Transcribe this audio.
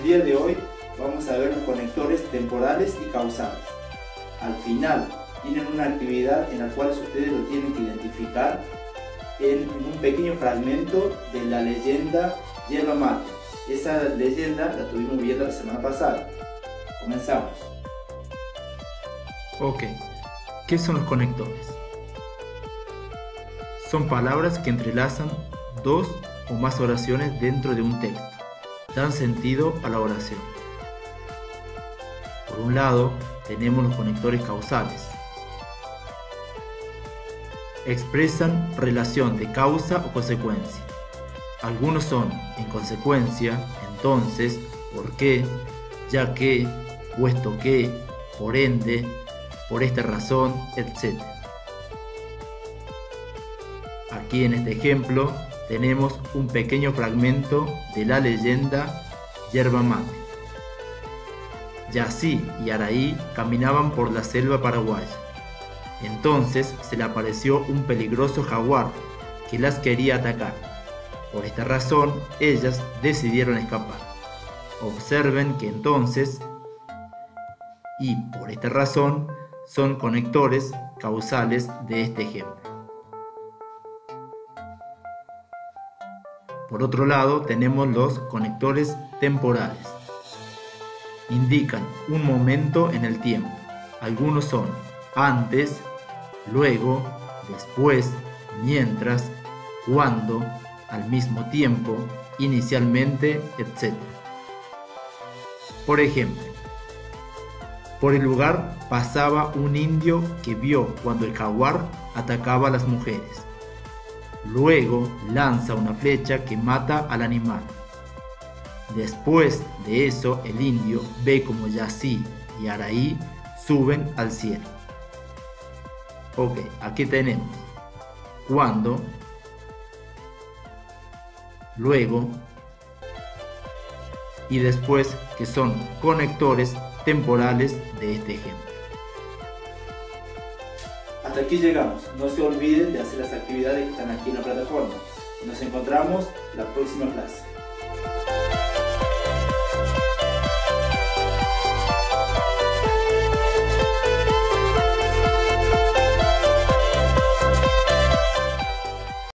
día de hoy vamos a ver los conectores temporales y causales. Al final tienen una actividad en la cual ustedes lo tienen que identificar en un pequeño fragmento de la leyenda Yerba Mate. Esa leyenda la tuvimos viendo la semana pasada. Comenzamos. Ok, ¿qué son los conectores? Son palabras que entrelazan dos o más oraciones dentro de un texto. Dan sentido a la oración. Por un lado, tenemos los conectores causales. Expresan relación de causa o consecuencia. Algunos son en consecuencia, entonces, por qué, ya que, puesto que, por ende, por esta razón, etc. Aquí en este ejemplo tenemos un pequeño fragmento de la leyenda Yerba Mate. Yací y Araí caminaban por la selva paraguaya. Entonces se le apareció un peligroso jaguar que las quería atacar. Por esta razón, ellas decidieron escapar. Observen que entonces y por esta razón son conectores causales de este ejemplo. Por otro lado, tenemos los conectores temporales. Indican un momento en el tiempo. Algunos son antes, luego, después, mientras, cuando, al mismo tiempo, inicialmente, etc. Por ejemplo, por el lugar pasaba un indio que vio cuando el jaguar atacaba a las mujeres. Luego lanza una flecha que mata al animal. Después de eso, el indio ve como Yací y Araí suben al cielo. Ok, aquí tenemos cuando, luego y después, que son conectores temporales de este ejemplo. Hasta aquí llegamos. No se olviden de hacer las actividades que están aquí en la plataforma. Nos encontramos la próxima clase.